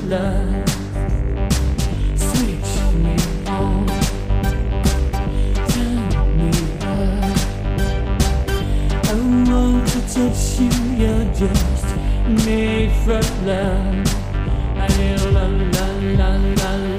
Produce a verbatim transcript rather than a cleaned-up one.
love. Switch me on, turn me up. I want to touch you, you're just made for love. I la la la la la.